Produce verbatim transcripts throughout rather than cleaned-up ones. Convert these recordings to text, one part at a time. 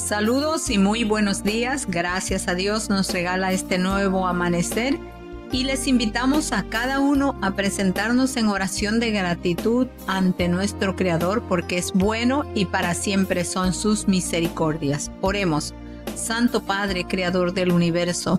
Saludos y muy buenos días. Gracias a Dios nos regala este nuevo amanecer y les invitamos a cada uno a presentarnos en oración de gratitud ante nuestro Creador porque es bueno y para siempre son sus misericordias. Oremos. Santo Padre, Creador del universo,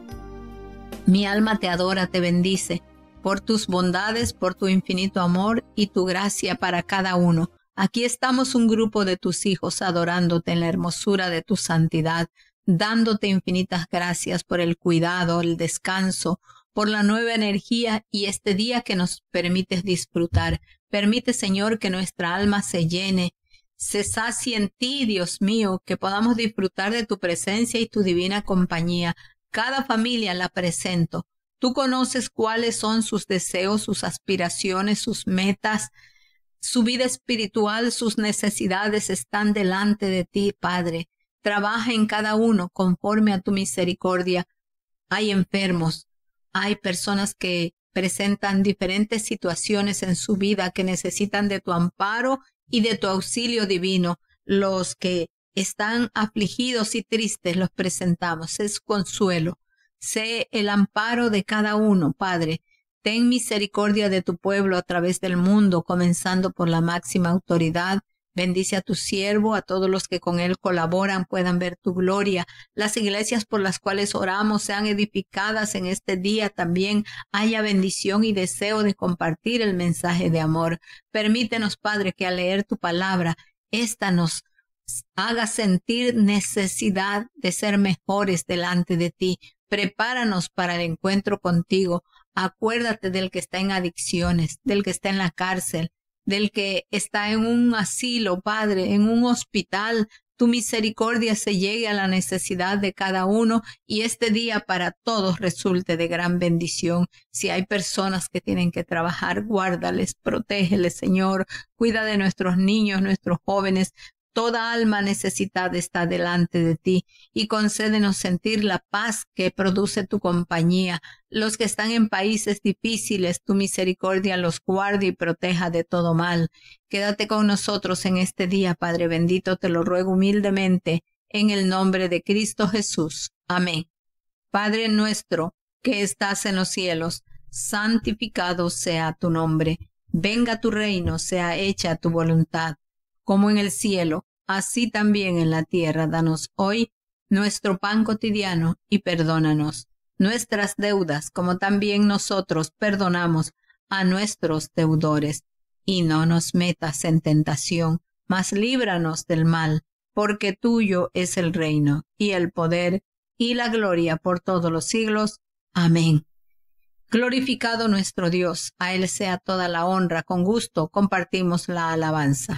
mi alma te adora, te bendice por tus bondades, por tu infinito amor y tu gracia para cada uno. Aquí estamos un grupo de tus hijos adorándote en la hermosura de tu santidad, dándote infinitas gracias por el cuidado, el descanso, por la nueva energía y este día que nos permites disfrutar. Permite, Señor, que nuestra alma se llene, se sacie en ti, Dios mío, que podamos disfrutar de tu presencia y tu divina compañía. Cada familia la presento. Tú conoces cuáles son sus deseos, sus aspiraciones, sus metas, su vida espiritual, sus necesidades están delante de ti, Padre. Trabaja en cada uno conforme a tu misericordia. Hay enfermos, hay personas que presentan diferentes situaciones en su vida que necesitan de tu amparo y de tu auxilio divino. Los que están afligidos y tristes los presentamos. Es consuelo. Sé el amparo de cada uno, Padre. Ten misericordia de tu pueblo a través del mundo, comenzando por la máxima autoridad. Bendice a tu siervo, a todos los que con él colaboran puedan ver tu gloria. Las iglesias por las cuales oramos sean edificadas en este día también. Haya bendición y deseo de compartir el mensaje de amor. Permítenos, Padre, que al leer tu palabra, esta nos haga sentir necesidad de ser mejores delante de ti. Prepáranos para el encuentro contigo. Acuérdate del que está en adicciones, del que está en la cárcel, del que está en un asilo, Padre, en un hospital. Tu misericordia se llegue a la necesidad de cada uno y este día para todos resulte de gran bendición. Si hay personas que tienen que trabajar, guárdales, protégeles, Señor. Cuida de nuestros niños, nuestros jóvenes. Toda alma necesitada está delante de ti y concédenos sentir la paz que produce tu compañía. Los que están en países difíciles, tu misericordia los guarde y proteja de todo mal. Quédate con nosotros en este día, Padre bendito, te lo ruego humildemente, en el nombre de Cristo Jesús. Amén. Padre nuestro, que estás en los cielos, santificado sea tu nombre. Venga tu reino, sea hecha tu voluntad, como en el cielo, así también en la tierra. Danos hoy nuestro pan cotidiano y perdónanos nuestras deudas, como también nosotros perdonamos a nuestros deudores. Y no nos metas en tentación, mas líbranos del mal, porque tuyo es el reino, y el poder, y la gloria por todos los siglos. Amén. Glorificado nuestro Dios, a Él sea toda la honra. Con gusto compartimos la alabanza.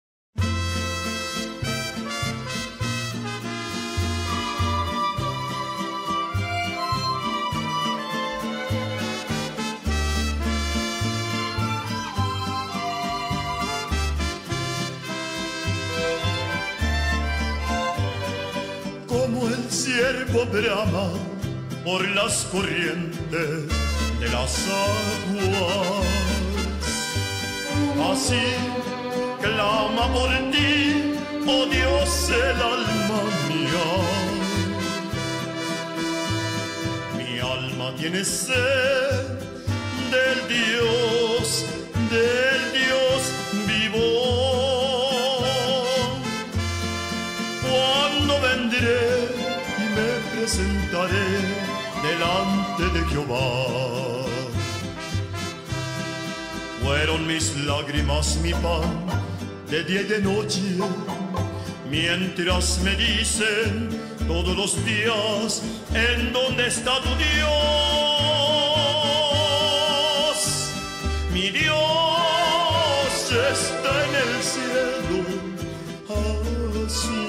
Como el ciervo brama por las corrientes de las aguas, así clama por ti, oh Dios, el alma mía. Mi alma tiene sed del Dios, del Dios vivo. Cuando vendré y me presentaré delante de Jehová. Fueron mis lágrimas mi pan de día y de noche, mientras me dicen todos los días, ¿en dónde está tu Dios? Mi Dios está en el cielo azul,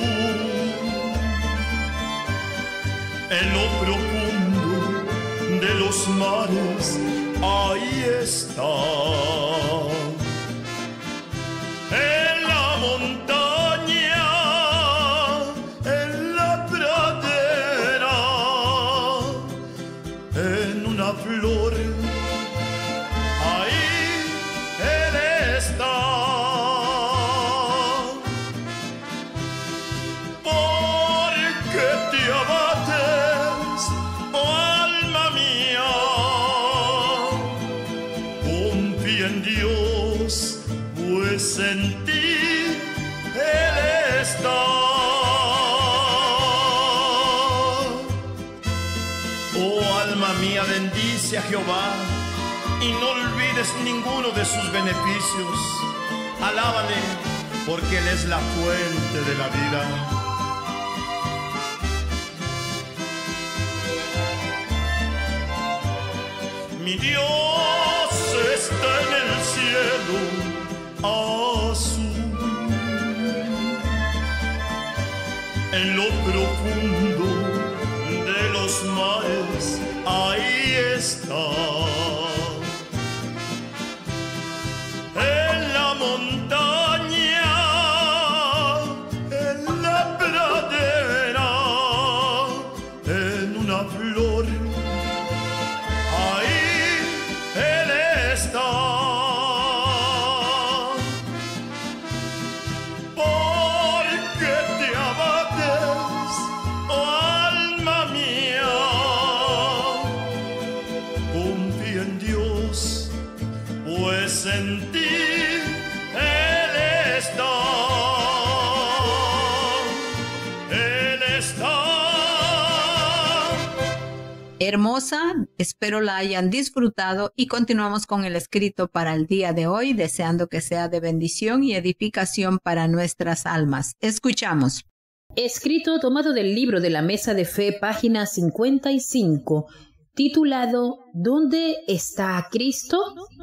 en lo profundo de los mares, ahí está. En la montaña, en la pradera, en una flor, ahí Él está. Por Oh alma mía, bendice a Jehová y no olvides ninguno de sus beneficios. Alábale, porque Él es la fuente de la vida. Mi Dios está en el cielo azul, en lo profundo de los mares, ahí está. En la montaña, en la pradera, en una flor, ahí Él está. Porque te abates, oh alma mía, confía en Dios, pues en ti Él está. Él está. Hermosa, espero la hayan disfrutado y continuamos con el escrito para el día de hoy, deseando que sea de bendición y edificación para nuestras almas. Escuchamos. Escrito tomado del libro de la Mesa de Fe, página cincuenta y cinco, titulado ¿Dónde está Cristo?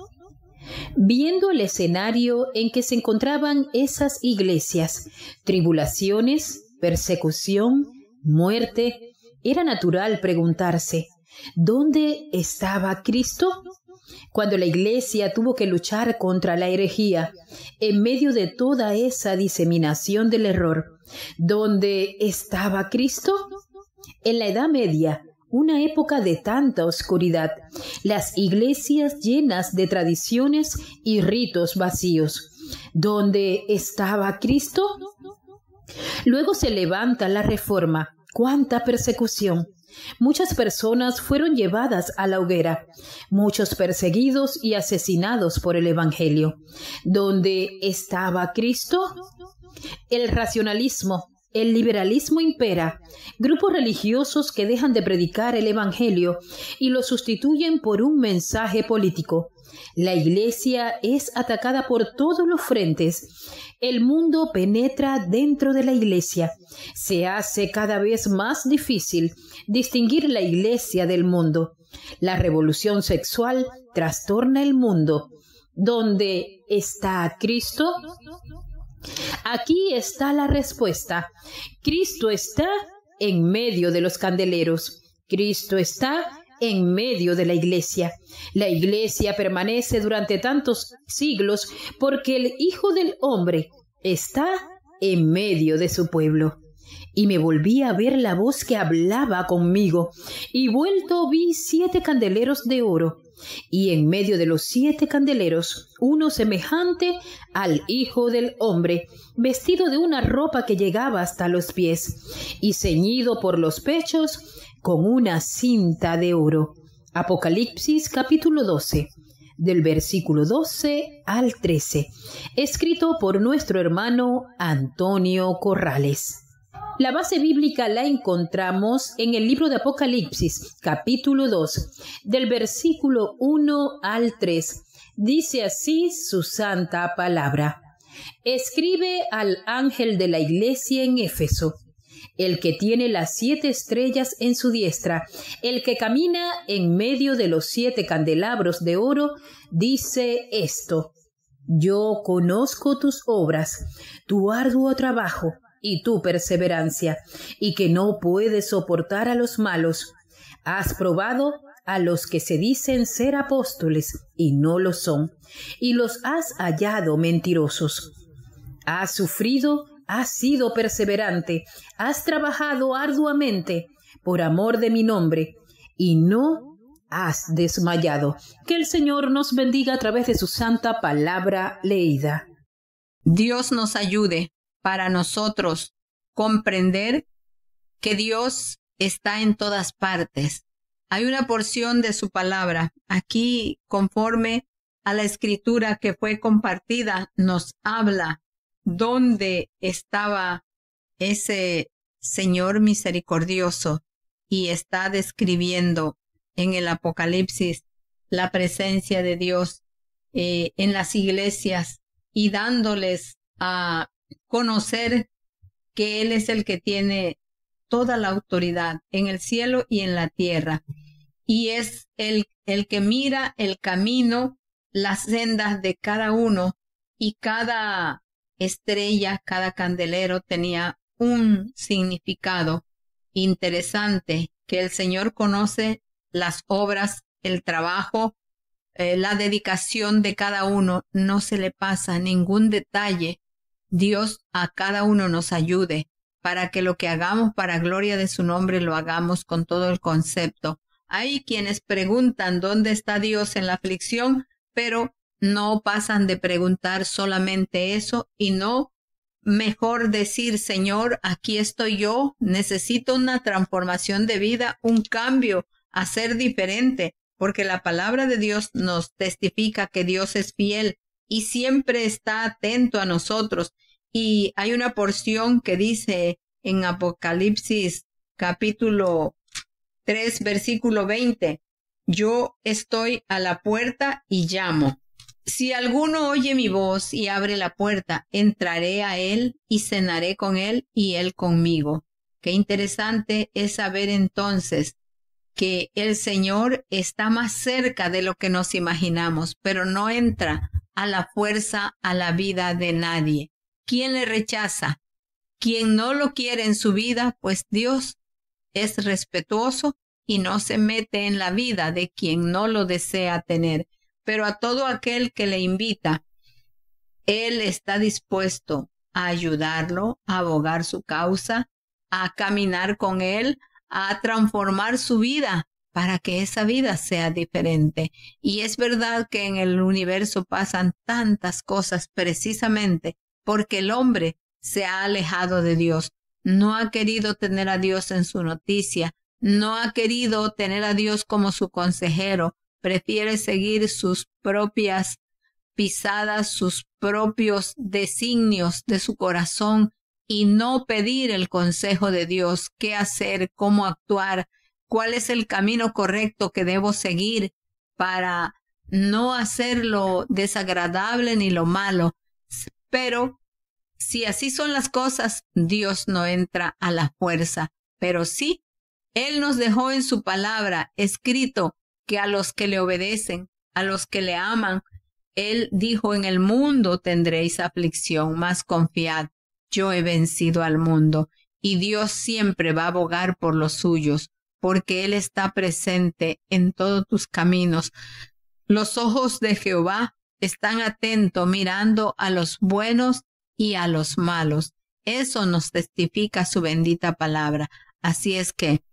Viendo el escenario en que se encontraban esas iglesias, tribulaciones, persecución, muerte, era natural preguntarse, ¿dónde estaba Cristo? Cuando la iglesia tuvo que luchar contra la herejía, en medio de toda esa diseminación del error, ¿dónde estaba Cristo? En la Edad Media, una época de tanta oscuridad, las iglesias llenas de tradiciones y ritos vacíos. ¿Dónde estaba Cristo? Luego se levanta la Reforma. ¡Cuánta persecución! Muchas personas fueron llevadas a la hoguera, muchos perseguidos y asesinados por el Evangelio. ¿Dónde estaba Cristo? El racionalismo, el liberalismo impera, grupos religiosos que dejan de predicar el Evangelio y lo sustituyen por un mensaje político. La iglesia es atacada por todos los frentes. El mundo penetra dentro de la iglesia. Se hace cada vez más difícil distinguir la iglesia del mundo. La revolución sexual trastorna el mundo. ¿Dónde está Cristo? Aquí está la respuesta. Cristo está en medio de los candeleros. Cristo está en medio de la iglesia. La iglesia permanece durante tantos siglos porque el Hijo del Hombre está en medio de su pueblo. Y me volví a ver la voz que hablaba conmigo, y vuelto vi siete candeleros de oro, y en medio de los siete candeleros, uno semejante al Hijo del Hombre, vestido de una ropa que llegaba hasta los pies, y ceñido por los pechos con una cinta de oro. Apocalipsis capítulo doce, del versículo doce al trece, escrito por nuestro hermano Antonio Corrales. La base bíblica la encontramos en el libro de Apocalipsis, capítulo dos, del versículo uno al tres. Dice así su santa palabra. Escribe al ángel de la iglesia en Éfeso, el que tiene las siete estrellas en su diestra, el que camina en medio de los siete candelabros de oro, dice esto: Yo conozco tus obras, tu arduo trabajo y tu perseverancia, y que no puedes soportar a los malos. Has probado a los que se dicen ser apóstoles y no lo son, y los has hallado mentirosos. Has sufrido, has sido perseverante, has trabajado arduamente por amor de mi nombre, y no has desmayado. Que el Señor nos bendiga a través de su santa palabra leída. Dios nos ayude para nosotros comprender que Dios está en todas partes. Hay una porción de su palabra aquí, conforme a la escritura que fue compartida, nos habla dónde estaba ese Señor misericordioso y está describiendo en el Apocalipsis la presencia de Dios eh, en las iglesias y dándoles a conocer que Él es el que tiene toda la autoridad en el cielo y en la tierra. Y es el, el que mira el camino, las sendas de cada uno, y cada estrella, cada candelero tenía un significado interesante, que el Señor conoce las obras, el trabajo, eh, la dedicación de cada uno. No se le pasa ningún detalle. Dios a cada uno nos ayude para que lo que hagamos para gloria de su nombre lo hagamos con todo el concepto. Hay quienes preguntan dónde está Dios en la aflicción, pero no pasan de preguntar solamente eso y no mejor decir, Señor, aquí estoy yo, necesito una transformación de vida, un cambio, a ser diferente, porque la palabra de Dios nos testifica que Dios es fiel y siempre está atento a nosotros. Y hay una porción que dice en Apocalipsis capítulo tres, versículo veinte, yo estoy a la puerta y llamo. Si alguno oye mi voz y abre la puerta, entraré a él y cenaré con él y él conmigo. Qué interesante es saber entonces que el Señor está más cerca de lo que nos imaginamos, pero no entra a la fuerza a la vida de nadie. ¿Quién le rechaza? Quien no lo quiere en su vida, pues Dios es respetuoso y no se mete en la vida de quien no lo desea tener. Pero a todo aquel que le invita, Él está dispuesto a ayudarlo, a abogar su causa, a caminar con Él, a transformar su vida para que esa vida sea diferente. Y es verdad que en el universo pasan tantas cosas precisamente porque el hombre se ha alejado de Dios, no ha querido tener a Dios en su noticia, no ha querido tener a Dios como su consejero, prefiere seguir sus propias pisadas, sus propios designios de su corazón y no pedir el consejo de Dios, qué hacer, cómo actuar, cuál es el camino correcto que debo seguir para no hacer lo desagradable ni lo malo. Pero si así son las cosas, Dios no entra a la fuerza, pero sí, Él nos dejó en su palabra escrito que a los que le obedecen, a los que le aman, Él dijo, en el mundo tendréis aflicción, mas confiad, yo he vencido al mundo. Y Dios siempre va a abogar por los suyos, porque Él está presente en todos tus caminos. Los ojos de Jehová están atentos, mirando a los buenos y a los malos. Eso nos testifica su bendita palabra. Así es que,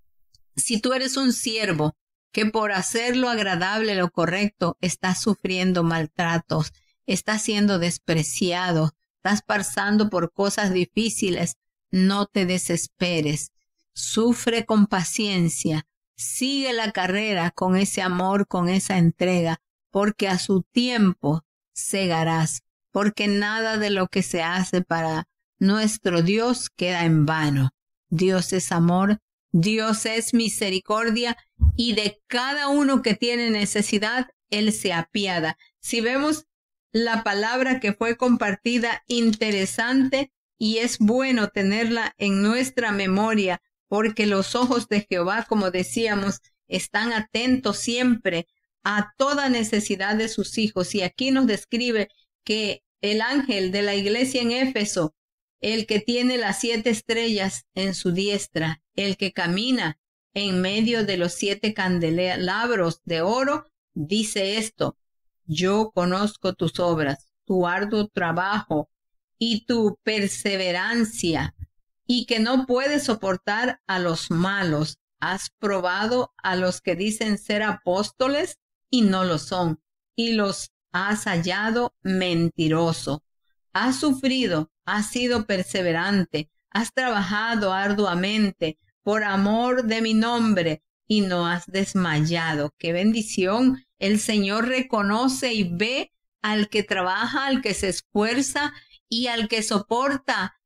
si tú eres un siervo que por hacer lo agradable, lo correcto, estás sufriendo maltratos, estás siendo despreciado, estás pasando por cosas difíciles, no te desesperes. Sufre con paciencia, sigue la carrera con ese amor, con esa entrega, porque a su tiempo segarás, porque nada de lo que se hace para nuestro Dios queda en vano. Dios es amor, Dios es misericordia, y de cada uno que tiene necesidad, Él se apiada. Si vemos la palabra que fue compartida, interesante, y es bueno tenerla en nuestra memoria, porque los ojos de Jehová, como decíamos, están atentos siempre a toda necesidad de sus hijos. Y aquí nos describe que el ángel de la iglesia en Éfeso, el que tiene las siete estrellas en su diestra, el que camina en medio de los siete candelabros de oro, dice esto: yo conozco tus obras, tu arduo trabajo y tu perseverancia, y que no puedes soportar a los malos. Has probado a los que dicen ser apóstoles y no lo son, y los has hallado mentiroso. Has sufrido, has sido perseverante, has trabajado arduamente por amor de mi nombre y no has desmayado. ¡Qué bendición! El Señor reconoce y ve al que trabaja, al que se esfuerza y al que soporta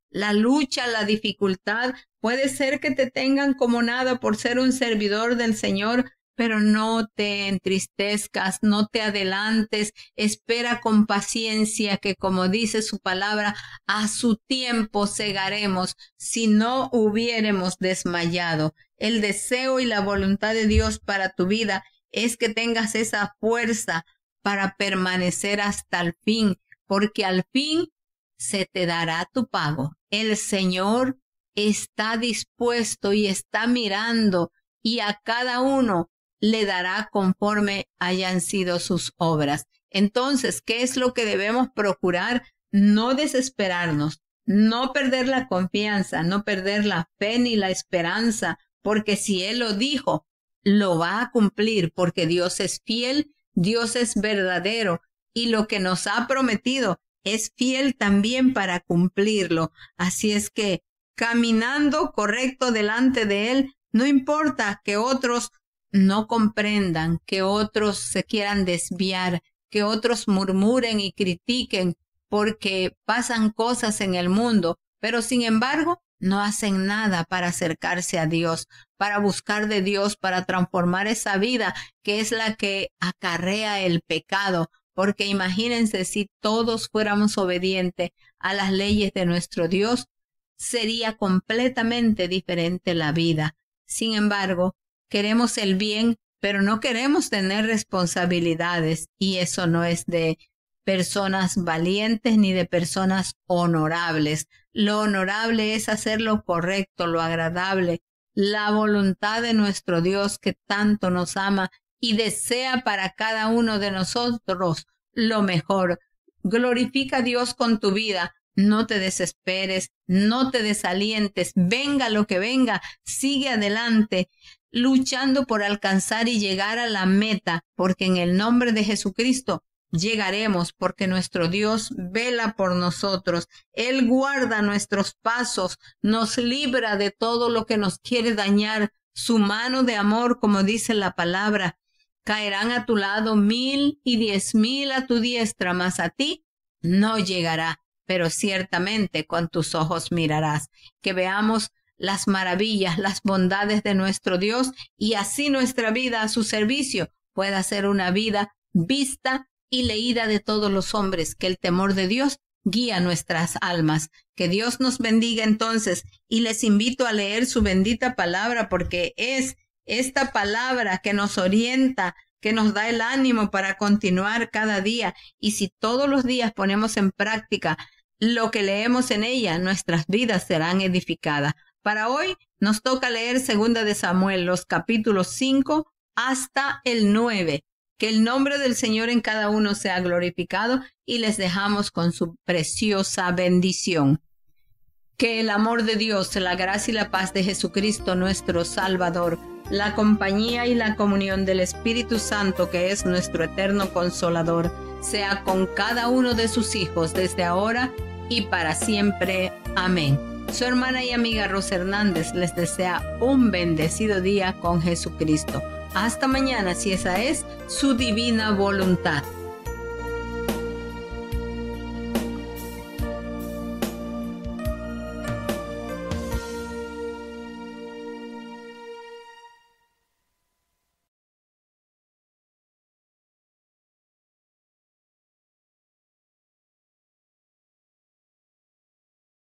la lucha, la dificultad. Puede ser que te tengan como nada por ser un servidor del Señor, pero no te entristezcas, no te adelantes, espera con paciencia que, como dice su palabra, a su tiempo segaremos si no hubiéremos desmayado. El deseo y la voluntad de Dios para tu vida es que tengas esa fuerza para permanecer hasta el fin, porque al fin se te dará tu pago. El Señor está dispuesto y está mirando, y a cada uno le dará conforme hayan sido sus obras. Entonces, ¿qué es lo que debemos procurar? No desesperarnos, no perder la confianza, no perder la fe ni la esperanza, porque si Él lo dijo, lo va a cumplir, porque Dios es fiel, Dios es verdadero, y lo que nos ha prometido es fiel también para cumplirlo. Así es que, caminando correcto delante de Él, no importa que otros no comprendan, que otros se quieran desviar, que otros murmuren y critiquen, porque pasan cosas en el mundo, pero sin embargo no hacen nada para acercarse a Dios, para buscar de Dios, para transformar esa vida que es la que acarrea el pecado. Porque imagínense, si todos fuéramos obedientes a las leyes de nuestro Dios, sería completamente diferente la vida. Sin embargo, queremos el bien, pero no queremos tener responsabilidades, y eso no es de personas valientes ni de personas honorables. Lo honorable es hacer lo correcto, lo agradable, la voluntad de nuestro Dios que tanto nos ama y desea para cada uno de nosotros lo mejor. Glorifica a Dios con tu vida. No te desesperes, no te desalientes, venga lo que venga, sigue adelante, luchando por alcanzar y llegar a la meta, porque en el nombre de Jesucristo llegaremos, porque nuestro Dios vela por nosotros. Él guarda nuestros pasos, nos libra de todo lo que nos quiere dañar. Su mano de amor, como dice la palabra, caerán a tu lado mil y diez mil a tu diestra, mas a ti no llegará. Pero ciertamente con tus ojos mirarás. Que veamos las maravillas, las bondades de nuestro Dios, y así nuestra vida a su servicio pueda ser una vida vista y leída de todos los hombres, que el temor de Dios guía nuestras almas. Que Dios nos bendiga entonces, y les invito a leer su bendita palabra, porque es esta palabra que nos orienta, que nos da el ánimo para continuar cada día, y si todos los días ponemos en práctica lo que leemos en ella, nuestras vidas serán edificadas. Para hoy nos toca leer Segunda de Samuel, los capítulos cinco hasta el nueve. Que el nombre del Señor en cada uno sea glorificado, y les dejamos con su preciosa bendición. Que el amor de Dios, la gracia y la paz de Jesucristo nuestro Salvador, la compañía y la comunión del Espíritu Santo, que es nuestro eterno Consolador, sea con cada uno de sus hijos desde ahora y para siempre. Amén. Su hermana y amiga Rosa Hernández les desea un bendecido día con Jesucristo. Hasta mañana, si esa es su divina voluntad.